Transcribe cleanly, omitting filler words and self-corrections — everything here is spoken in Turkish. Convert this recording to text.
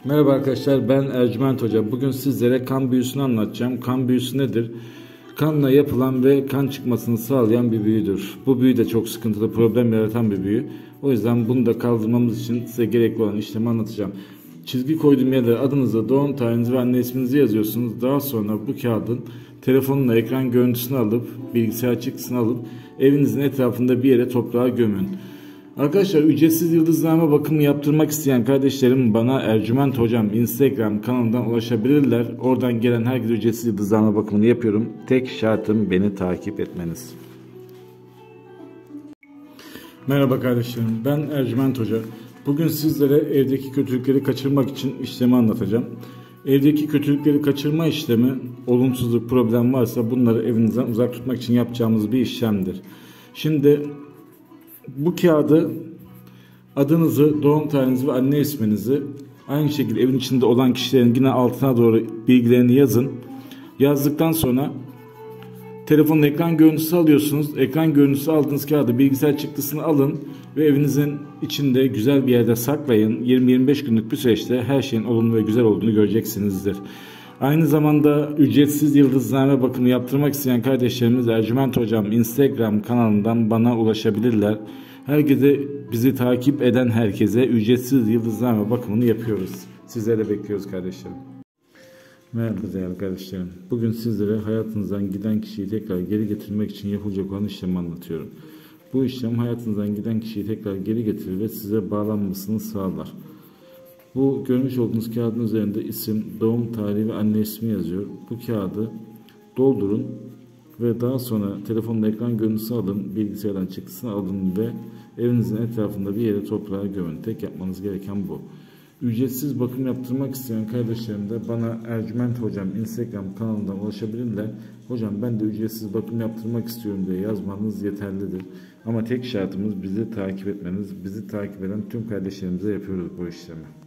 Merhaba arkadaşlar, ben Ercüment Hoca. Bugün sizlere kan büyüsünü anlatacağım. Kan büyüsü nedir? Kanla yapılan ve kan çıkmasını sağlayan bir büyüdür. Bu büyü de çok sıkıntılı, problem yaratan bir büyü. O yüzden bunu da kaldırmamız için size gerekli olan işlemi anlatacağım. Çizgi koyduğum yere adınızı, doğum tarihinizi ve anne isminizi yazıyorsunuz. Daha sonra bu kağıdın telefonla ekran görüntüsünü alıp, bilgisayar çıktısını alıp evinizin etrafında bir yere toprağa gömün. Arkadaşlar, ücretsiz yıldızlama bakımı yaptırmak isteyen kardeşlerim bana Ercüment Hocam Instagram kanalından ulaşabilirler. Oradan gelen herkese ücretsiz yıldızlama bakımını yapıyorum. Tek şartım beni takip etmeniz. Merhaba kardeşlerim, ben Ercüment Hoca. Bugün sizlere evdeki kötülükleri kaçırmak için işlemi anlatacağım. Evdeki kötülükleri kaçırma işlemi, olumsuzluk, problem varsa bunları evinizden uzak tutmak için yapacağımız bir işlemdir. Şimdi bu kağıdı adınızı, doğum tarihinizi ve anne isminizi aynı şekilde evin içinde olan kişilerin yine altına doğru bilgilerini yazın. Yazdıktan sonra telefonun ekran görüntüsü alıyorsunuz. Ekran görüntüsü aldığınız kağıdı, bilgisayar çıktısını alın ve evinizin içinde güzel bir yerde saklayın. 20-25 günlük bir süreçte her şeyin olumlu ve güzel olduğunu göreceksinizdir. Aynı zamanda ücretsiz yıldızlama bakımı yaptırmak isteyen kardeşlerimiz Ercüment Hocam Instagram kanalından bana ulaşabilirler. Herkese, bizi takip eden herkese ücretsiz yıldızlama bakımını yapıyoruz. Sizleri bekliyoruz kardeşlerim. Merhaba değerli kardeşlerim. Bugün sizlere hayatınızdan giden kişiyi tekrar geri getirmek için yapılacak olan işlemi anlatıyorum. Bu işlem hayatınızdan giden kişiyi tekrar geri getirir ve size bağlanmasını sağlar. Bu görmüş olduğunuz kağıdın üzerinde isim, doğum tarihi ve anne ismi yazıyor. Bu kağıdı doldurun ve daha sonra telefonla ekran görüntüsü alın, bilgisayardan çıktısını alın ve evinizin etrafında bir yere toprağa gömün. Tek yapmanız gereken bu. Ücretsiz bakım yaptırmak isteyen kardeşlerim de bana Ercüment Hocam Instagram kanalından ulaşabilirler. Hocam ben de ücretsiz bakım yaptırmak istiyorum diye yazmanız yeterlidir. Ama tek şartımız bizi takip etmeniz. Bizi takip eden tüm kardeşlerimize yapıyoruz bu işlemi.